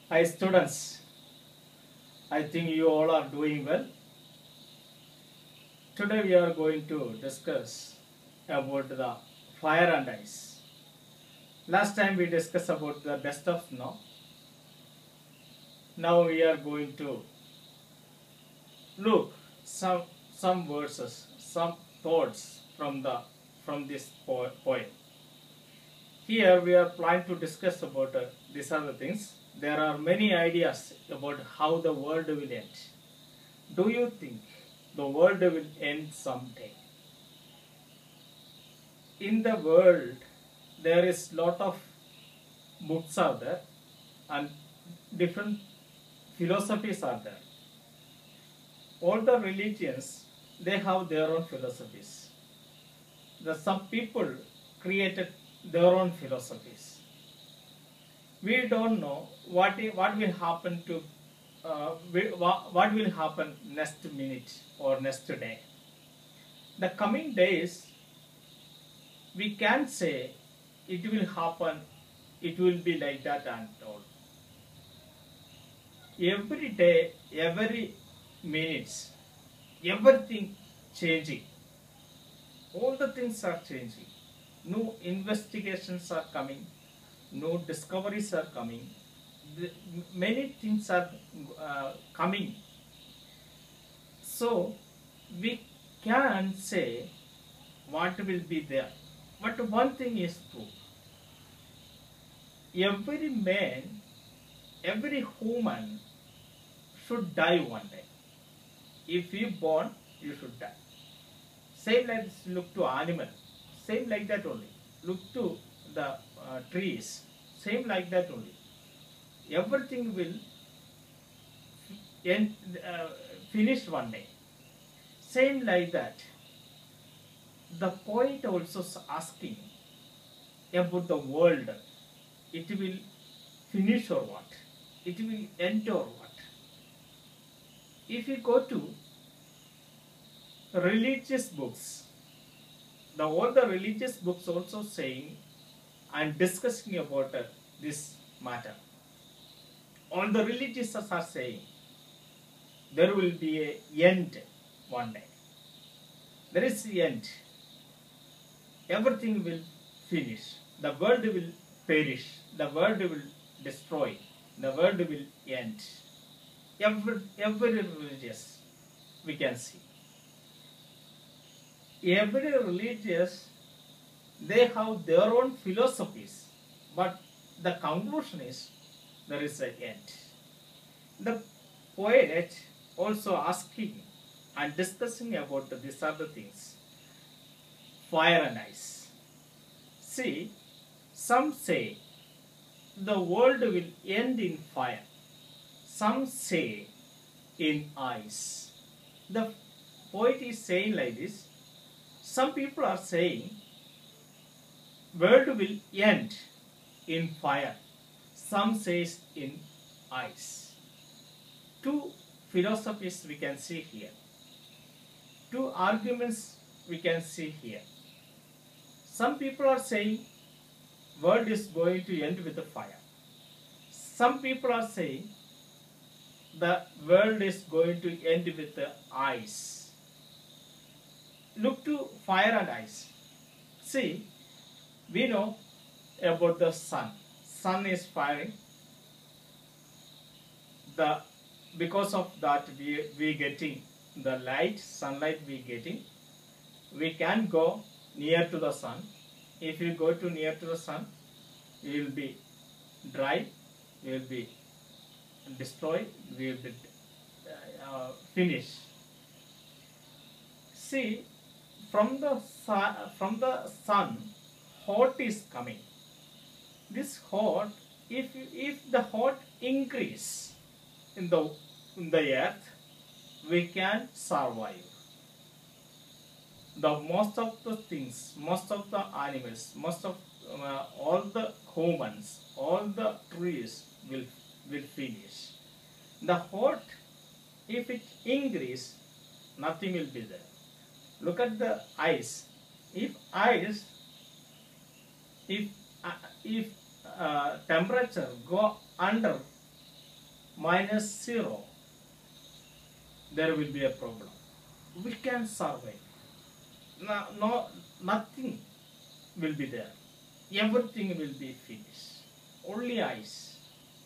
Hi students, I think you all are doing well. Today we are going to discuss about the fire and ice. Last time we discussed about the best of snow. Now we are going to look some verses, some thoughts from this poem. Here we are planning to discuss about these are the things. There are many ideas about how the world will end. Do you think the world will end someday? In the world, there is lot of books are there and different philosophies are there. All the religions, they have their own philosophies. Some people created their own philosophies. We don't know what will happen to what will happen next minute or next day. The coming days, we can say it will happen, it will be like that and all. Every day, every minutes, everything changing. All the things are changing. New investigations are coming, new discoveries are coming. Many things are coming. So we can say what will be there. But one thing is true. Every man, every human should die one day. If you born, you should die. Same like this, look to animal. Same like that only. Look to the trees. Same like that only. Everything will end, finish one day. Same like that. The poet also asking about the world. It will finish or what? It will end or what? If you go to religious books, all the religious books also saying and discussing about this matter. All the religious are saying there will be a end one day. There is the end. Everything will finish. The world will perish. The world will destroy. The world will end. Every religious we can see. Every religious, they have their own philosophies, but the conclusion is there is an end. The poet also asking and discussing about these other things. Fire and ice. See, some say the world will end in fire. Some say in ice. The poet is saying like this. Some people are saying world will end in fire. Some says in ice. Two philosophies we can see here. Two arguments we can see here. Some people are saying world is going to end with the fire. Some people are saying the world is going to end with the ice. Look to fire and ice. See, we know about the sun. Sun is firing. Because of that we getting the light, sunlight we getting. We can go near to the sun. If you go to near to the sun, you will be dry, you will be destroyed, you will be finished. See, from the sun, hot is coming. This hot, if the hot increase in the earth, we can survive. Most of the things, most of the animals, most of all the humans, all the trees will finish. The hot, if it increase, nothing will be there. Look at the ice. If temperature go under minus 0, there will be a problem. We can survive. No, nothing will be there. Everything will be finished. Only ice.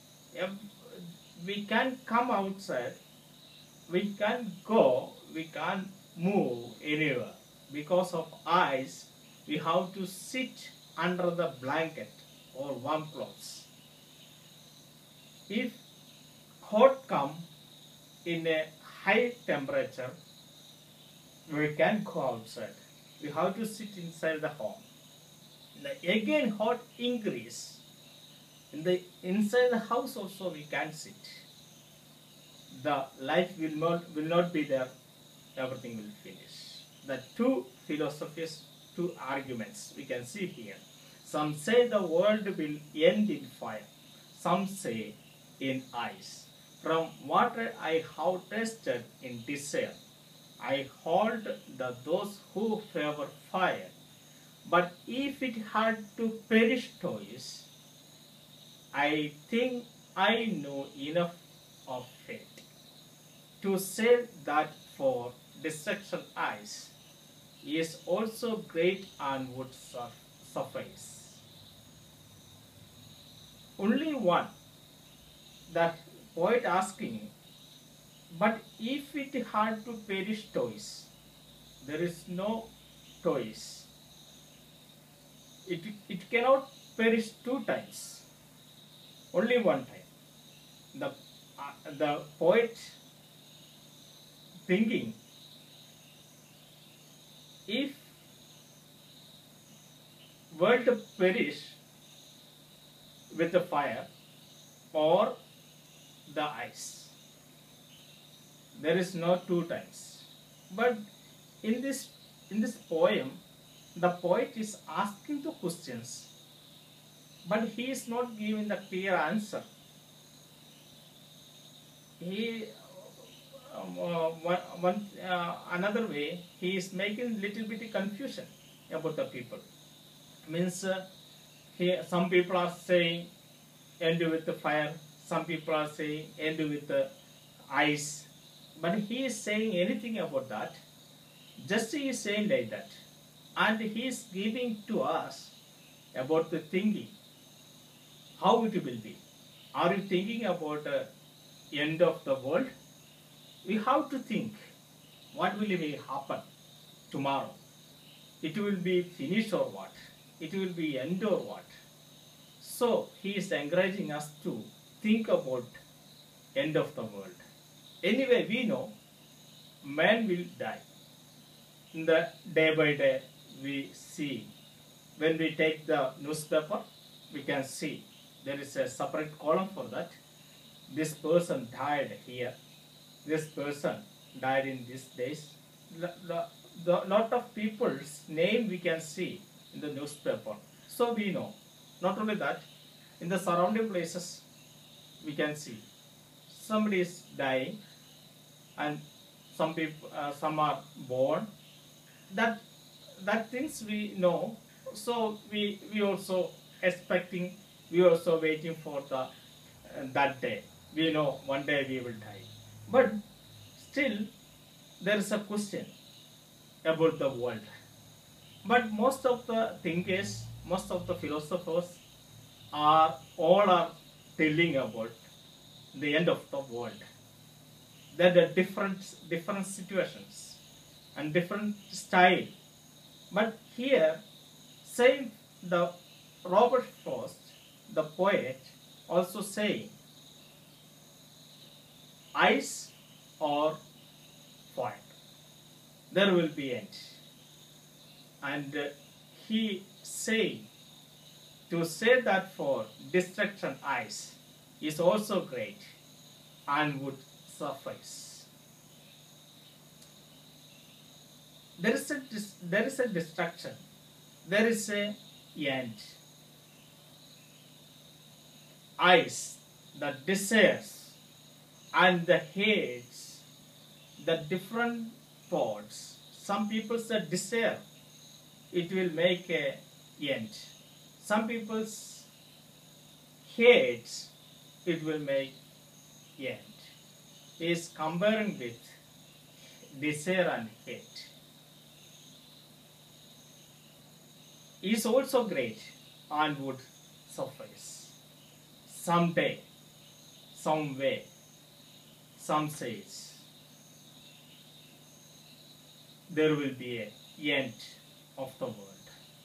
We can come outside. We can go. We can't move anywhere. Because of ice, we have to sit under the blanket or warm clothes. If hot come in a high temperature, we can go outside. We have to sit inside the home. Again hot increase. Inside the house also we can sit. The life will not be there. Everything will finish. The two philosophies, two arguments we can see here. Some say the world will end in fire. Some say in ice. From what I have tasted in desire, I hold those who favor fire. But if it had to perish twice, I think I know enough of fate to say that for destruction ice is also great and would suffice. Only one, that poet asking, but if it had to perish twice, there is no twice. It cannot perish two times, only one time. The poet thinking, if world perish with the fire or the ice, there is no two times. But in this poem, the poet is asking the questions, but he is not giving the clear answer. He another way, he is making little bit confusion about the people. Means some people are saying end with the fire, some people are saying end with the ice, but he is saying anything about that. Just he is saying like that, and he is giving to us about the thinking, how it will be. Are you thinking about end of the world? We have to think what will happen tomorrow. It will be finished or what? It will be end or what? So he is encouraging us to think about end of the world. Anyway, we know man will die. In the day by day we see, when we take the newspaper, we can see there is a separate column for that. This person died here. This person died in these days. The lot of people's name we can see in the newspaper. So we know. Not only that, in the surrounding places we can see somebody is dying, and some people, some are born. That things we know. So we also expecting, we also waiting for the that day. We know one day we will die. But still there is a question about the world. But most of the thinkers, most of the philosophers all are telling about the end of the world. There are different situations and different style. But here, same the Robert Frost, the poet, also saying ice or fire, there will be end. And he say, to say that for destruction ice is also great and would suffice. There is a destruction, there is a end. Ice, the desires and the hates, the different thoughts. Some people say desire, it will make a end. Some people's hates, it will make end. He is comparing with desire and hate. Is also great and would suffice. Someday, some way, some says, there will be a end of the world.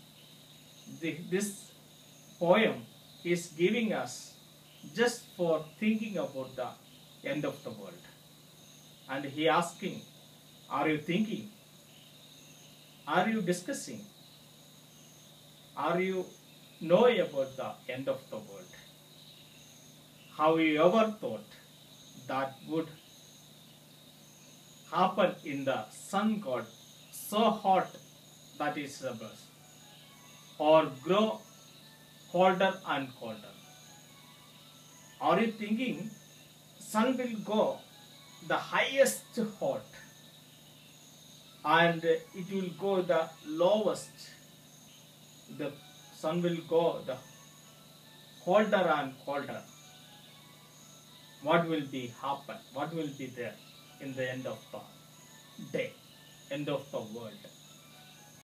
This poem is giving us just for thinking about the end of the world. And he asking, are you thinking? Are you discussing? Are you know about the end of the world? Have you ever thought that would happen in the sun god so hot that is the best, or grow colder and colder? Are you thinking sun will go the highest hot and it will go the lowest? The sun will go the colder and colder. What will be happen? What will be there in the end of the day, end of the world?